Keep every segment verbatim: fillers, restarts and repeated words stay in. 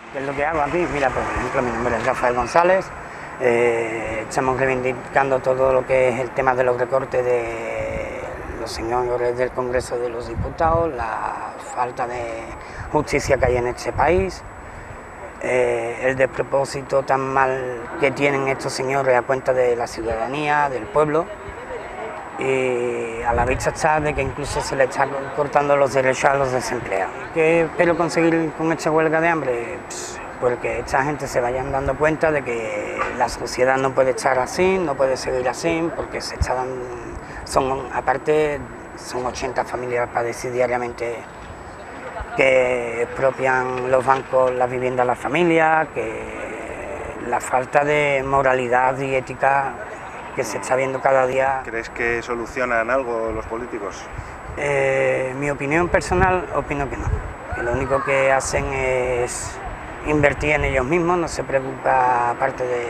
¿Qué es lo que hago aquí? Mira, por ejemplo, mi nombre es Rafael González. Eh, estamos reivindicando todo lo que es el tema de los recortes de los señores del Congreso de los Diputados, la falta de justicia que hay en este país, eh, el despropósito tan mal que tienen estos señores a cuenta de la ciudadanía, del pueblo, y a la vista está de que incluso se le está cortando los derechos a los desempleados. ¿Qué espero conseguir con esta huelga de hambre? Pues, porque esta gente se vayan dando cuenta de que la sociedad no puede estar así, no puede seguir así, porque se está dando, son, aparte son ochenta familias para decir diariamente que expropian los bancos las viviendas a las familias, que la falta de moralidad y ética que se está viendo cada día. ¿Crees que solucionan algo los políticos? Eh, mi opinión personal, opino que no, que lo único que hacen es invertir en ellos mismos, no se preocupa aparte de,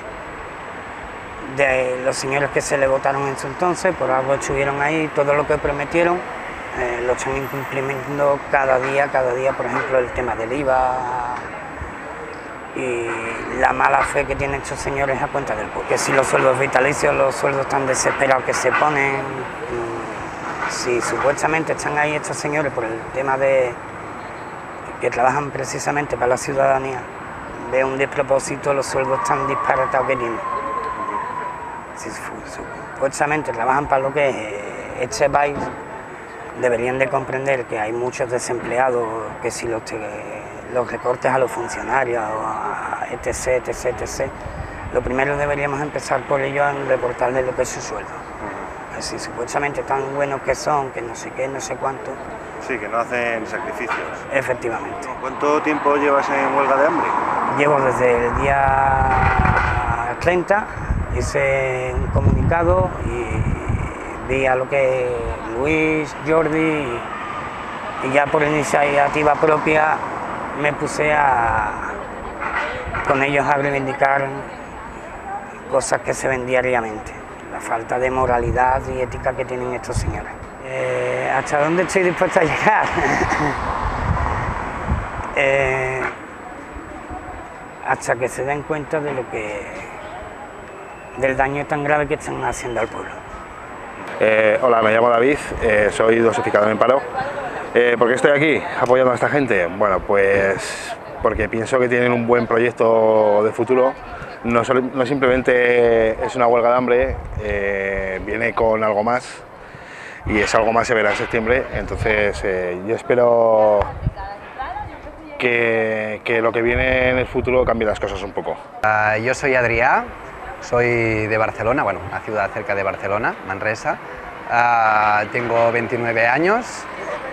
de los señores que se le votaron en su entonces, por algo estuvieron ahí, todo lo que prometieron eh, lo están incumpliendo cada día, cada día, por ejemplo el tema del I V A y la mala fe que tienen estos señores a cuenta del pueblo. Que si los sueldos vitalicios, los sueldos tan desesperados que se ponen, si supuestamente están ahí estos señores por el tema de que trabajan precisamente para la ciudadanía, ve un despropósito los sueldos tan disparatados que tienen. Si supuestamente trabajan para lo que es este país, deberían de comprender que hay muchos desempleados, que si los, los recortes a los funcionarios, etc, etc, etc, lo primero deberíamos empezar por ellos en recortarles lo que es su sueldo. Si supuestamente tan buenos que son, que no sé qué, no sé cuánto. Sí, que no hacen sacrificios. Efectivamente. ¿Cuánto tiempo llevas en huelga de hambre? Llevo desde el día treinta, hice un comunicado y vi a lo que Luis, Jordi, y, y ya por iniciativa propia me puse a, con ellos a reivindicar cosas que se ven diariamente. La falta de moralidad y ética que tienen estos señores. Eh, ¿Hasta dónde estoy dispuesto a llegar? eh, hasta que se den cuenta de lo que, del daño tan grave que están haciendo al pueblo. Eh, hola, me llamo David, eh, soy dosificador en paro. Eh, ¿Por qué estoy aquí apoyando a esta gente? Bueno, pues porque pienso que tienen un buen proyecto de futuro. No, solo, no simplemente es una huelga de hambre, eh, viene con algo más y es algo más se verá en septiembre, entonces eh, yo espero que, que lo que viene en el futuro cambie las cosas un poco. Uh, yo soy Adrià, soy de Barcelona, bueno, una ciudad cerca de Barcelona, Manresa. Uh, tengo veintinueve años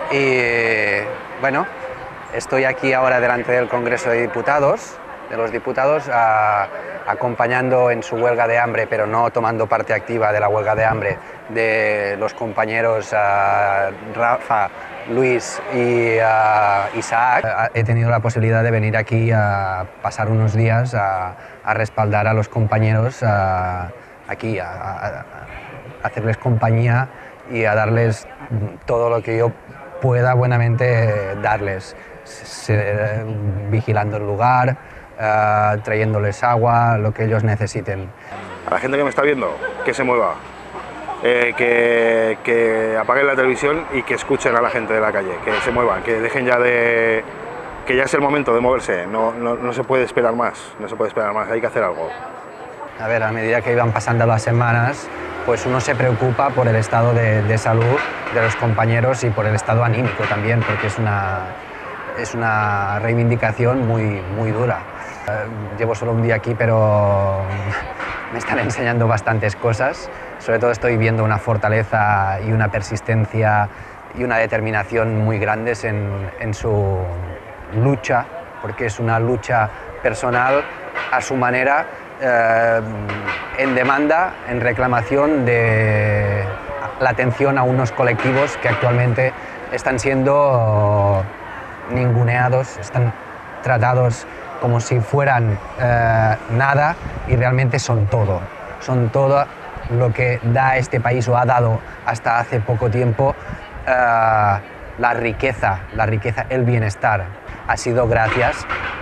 y bueno, estoy aquí ahora delante del Congreso de Diputados, de los diputados, uh, acompañando en su huelga de hambre, pero no tomando parte activa de la huelga de hambre, de los compañeros uh, Rafa, Luis y uh, Isaac. Uh, he tenido la posibilidad de venir aquí a pasar unos días a, a respaldar a los compañeros uh, aquí, a, a, a hacerles compañía y a darles todo lo que yo pueda buenamente darles, se, vigilando el lugar, Uh, trayéndoles agua, lo que ellos necesiten. A la gente que me está viendo, que se mueva, eh, que, que apaguen la televisión y que escuchen a la gente de la calle, que se muevan, que dejen ya de... que ya es el momento de moverse, no, no, no se puede esperar más, no se puede esperar más, hay que hacer algo. A ver, a medida que iban pasando las semanas, pues uno se preocupa por el estado de, de salud de los compañeros y por el estado anímico también, porque es una, es una reivindicación muy, muy dura. Llevo solo un día aquí, pero me están enseñando bastantes cosas. Sobre todo estoy viendo una fortaleza y una persistencia y una determinación muy grandes en, en su lucha, porque es una lucha personal a su manera, eh, en demanda, en reclamación de la atención a unos colectivos que actualmente están siendo ninguneados, están tratados como si fueran eh, nada y realmente son todo. Son todo lo que da a este país o ha dado hasta hace poco tiempo eh, la riqueza, la riqueza, el bienestar. Ha sido gracias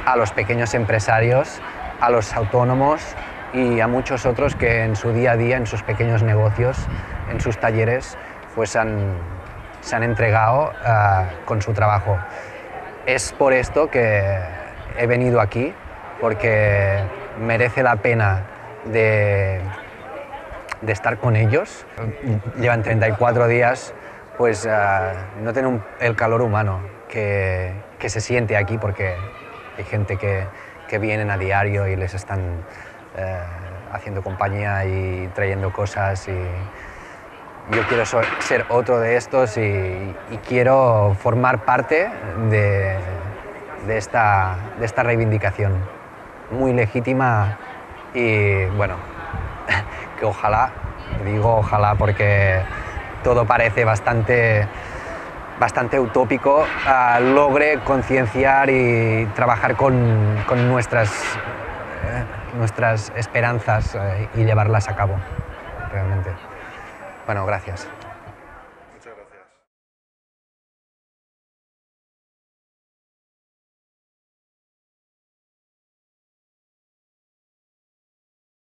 a los pequeños empresarios, a los autónomos y a muchos otros que en su día a día, en sus pequeños negocios, en sus talleres, pues han, se han entregado uh, con su trabajo. Es por esto que he venido aquí, porque merece la pena de, de estar con ellos. Llevan treinta y cuatro días, pues uh, no tienen un, el calor humano que, que se siente aquí, porque hay gente que, que vienen a diario y les están eh, haciendo compañía y trayendo cosas, y yo quiero so ser otro de estos y, y quiero formar parte de, de, esta, de esta reivindicación muy legítima y bueno, que ojalá, digo ojalá porque todo parece bastante bastante utópico, uh, logre concienciar y trabajar con, con nuestras, eh, nuestras esperanzas eh, y llevarlas a cabo, realmente. Bueno, gracias. Muchas gracias.